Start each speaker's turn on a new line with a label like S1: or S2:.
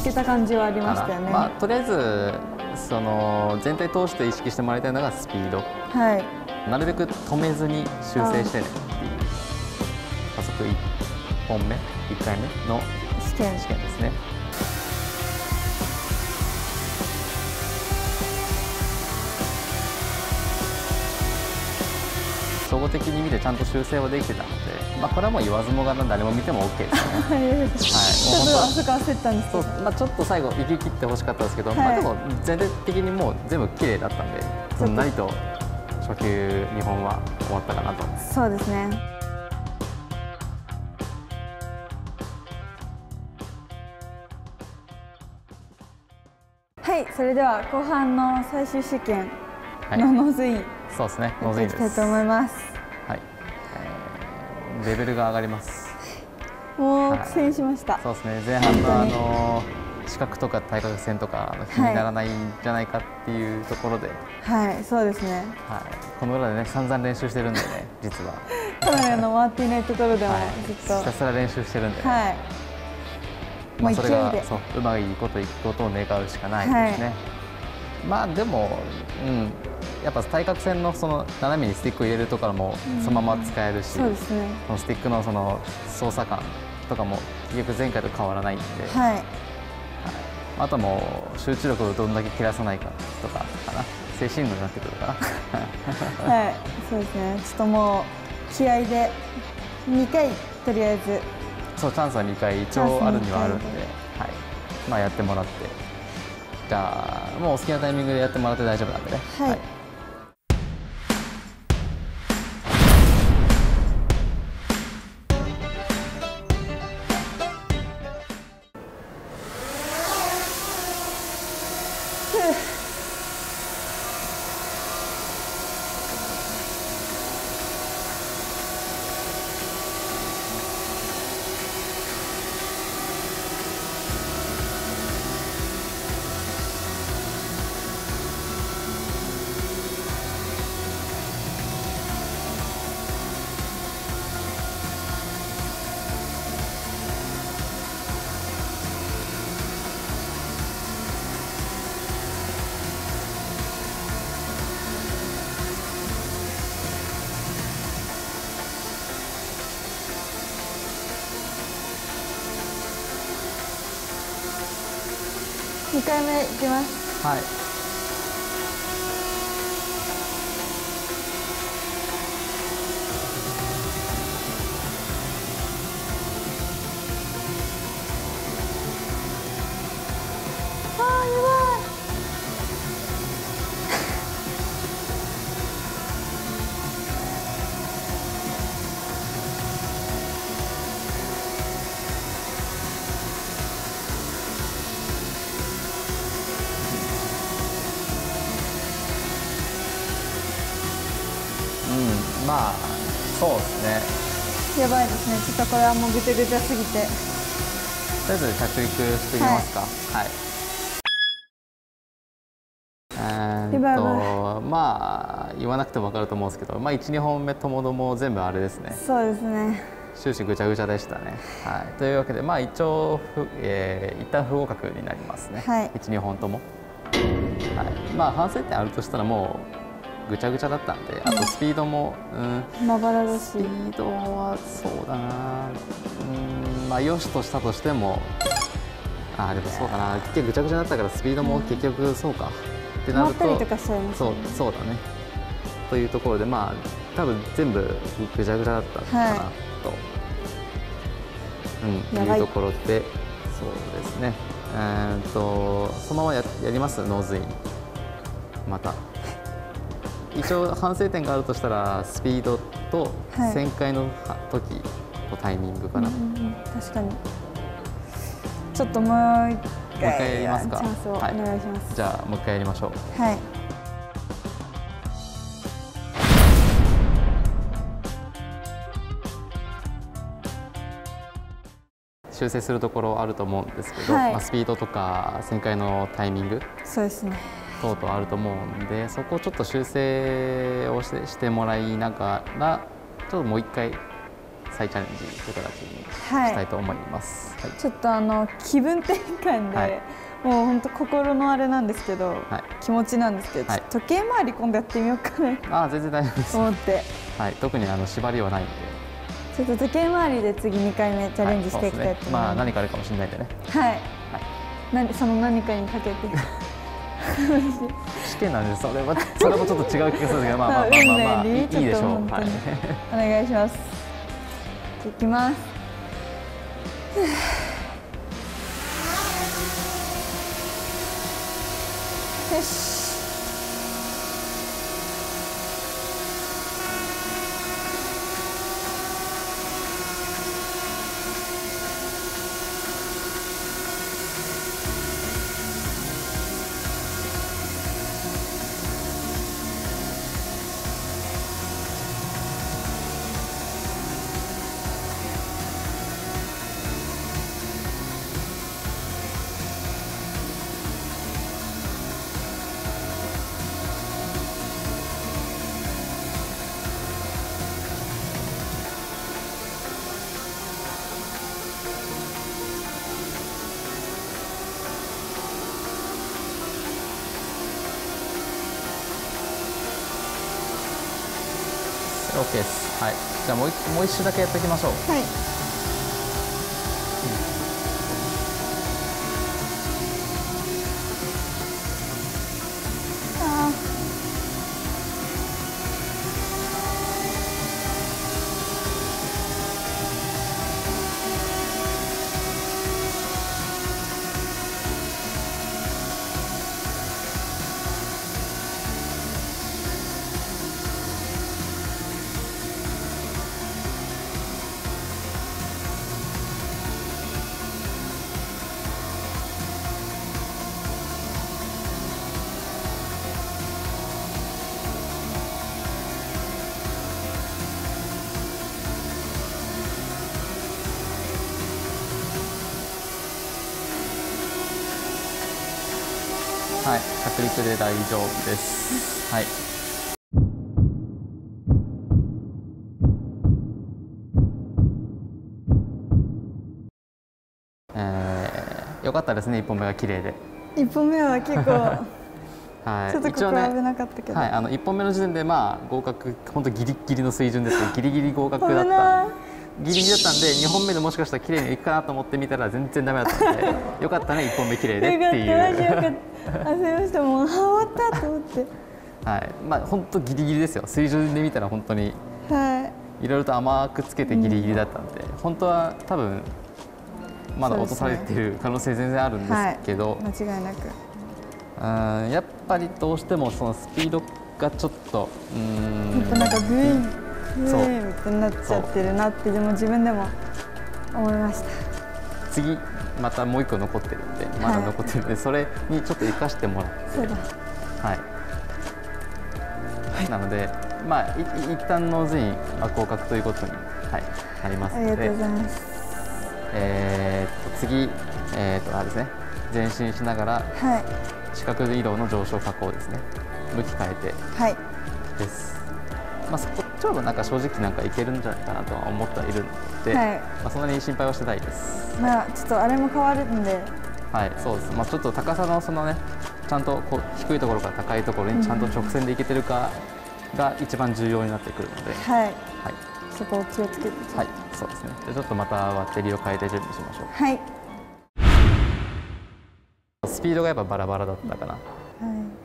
S1: けた感じはありましたよね。
S2: まあ、とりあえずその全体通して意識してもらいたいのがスピード、
S1: はい、
S2: なるべく止めずに修正してねっていう加速1本目1回目の試験ですね。総合的に見てちゃんと修正はできてたので、まあ、これはもう言わずもがな誰も見ても OK ですね。はい、
S1: ちょっとあそこ焦ったんですけど、
S2: まあ、ちょっと最後行き切ってほしかったですけど、
S1: はい、
S2: まあでも全体的にもう全部綺麗だったんで、そんなにと初級2本は終わったかなと。
S1: そうですね。はい、それでは後半の最終試験のノーズイン、
S2: そうですね、ノーズインです。
S1: やっていきたいと思います。
S2: はい、レベルが上がります。
S1: もう苦戦しました。
S2: そうですね、前半の視覚とか対角線とか気にならないんじゃないかっていうところで、
S1: はい、そうですね。
S2: はい、この裏でね散々練習してるんでね、実は。
S1: カメラの回っていないところでもずっと、
S2: ひたすら練習してるんで、
S1: はい。
S2: まあそれがそううまいこといくことを願うしかないですね。まあでも、やっぱ対角線のその斜めにスティックを入れるところもそのまま使えるし、
S1: そうですね、
S2: このスティックのその操作感とかも結局前回と変わらないんで、
S1: はい、
S2: あとはもう集中力をどんだけ切らさないかとかかな、精神論になってくるかな。
S1: はい、そうですね。ちょっともう気合で2回とりあえず。
S2: そう、チャンスは2回一応あるにはあるんで、はい、まあやってもらって、じゃあもうお好きなタイミングでやってもらって大丈夫なんでね。
S1: はい、はい。2回目いきます。
S2: はい。まあそうです
S1: ね。やばいですね。ちょっとこれはもうぐちゃぐちゃすぎて。
S2: とりあえず着陸してみますか。はい。まあ言わなくても分かると思うんですけど、まあ1、2本目ともども全部あれですね。
S1: そうですね。
S2: 終始ぐちゃぐちゃでしたね。はい。というわけでまあ一応一旦不合格になりますね。はい。1、2本とも。はい。まあ反省点あるとしたらもうぐちゃぐちゃだったんで、あとスピードも、
S1: まばらだし、
S2: スピードはそうだな、まあよしとしたとしても、でもそうだな、結局ぐちゃぐちゃだったからスピードも結局そうか、ってなると、そうだねというところで、まあ多分全部ぐちゃぐちゃだったのかなと、いうところで、そうですね、そのままやりますノーズインまた。一応反省点があるとしたらスピードと旋回の時のタイミングかな。
S1: 確かに。ちょっともう一回
S2: やりますか。
S1: チャンスをお願いします。
S2: じゃあもう一回やりましょう。
S1: はい。
S2: 修正するところあると思うんですけど、まあスピードとか旋回のタイミング。
S1: そうですね。
S2: 等々あると思うんで、そこをちょっと修正をしてもらいながら、ちょっともう一回再チャレンジという形にしたいと思います。はい、
S1: ちょっと気分転換で、はい、もう本当心のあれなんですけど、はい、気持ちなんですけど、はい、時計回り今度やってみようかな。
S2: 全然大丈夫です。
S1: 思って、
S2: はい、特に縛りはないんで。
S1: ちょっと時計回りで次2回目チャレンジしていきたいと思います。
S2: 何かあるかもしれないんでね。
S1: はい。その何かにかけて。
S2: 試験なんでそれもちょっと違う気がするんですけど、まあいいでしょう。はい。
S1: お願いします。いきます。よし。
S2: OK です。はい。じゃあもう一周だけやっていきましょう。
S1: はい。
S2: はい、着陸で大丈夫です。はい。よかったですね、1本目が綺麗で。
S1: 1本目は結構
S2: はい、
S1: ちょっとここ危なかったけど、
S2: はい、1本目の時点で合格、本当ギリギリの水準ですけど、ギリギリ合格だった。ギリギリだったんで、2本目でもしかしたら綺麗にいくかなと思ってみたら全然ダメだったんで、よかったね、1本目綺麗でっていう。
S1: よかった、マジよかった。焦りました、もう終わったと思って。
S2: はい、本当ギリギリですよ。水準で見たら本当に、はい、いろいろと甘くつけてギリギリだったんで、本当は多分まだ落とされている可能性全然あるんですけど、
S1: 間違いなく。
S2: やっぱりどうしてもそのスピードがちょっと
S1: やっぱなんかグイーンみたいになっちゃってるなって自分でも思いました。
S2: 次またもう1個残ってるんで、まだ残ってるんで、それにちょっと生かしてもらって、
S1: そうだ、
S2: はい、なので一旦ノーズイン合格ということに、はい、なりますので、
S1: ありがとうございます。
S2: 次あれですね、前進しながら、視覚移動の上昇下降ですね、向き変えてです。そこちょうどなんか正直いけるんじゃないかなとは思ってはいるので、そんなに心配はしてないです。
S1: ちょっとあれも変わるんで、
S2: はい、そうです。ちょっと高さのそのね、ちゃんと低いところから高いところにちゃんと直線でいけてるかが一番重要になってくるので、はい、
S1: そこを気をつけて、
S2: はい、そうですね。じゃちょっとまたバッテリーを変えて準備しましょう。
S1: はい。
S2: スピードがやっぱバラバラだったかな。
S1: はい。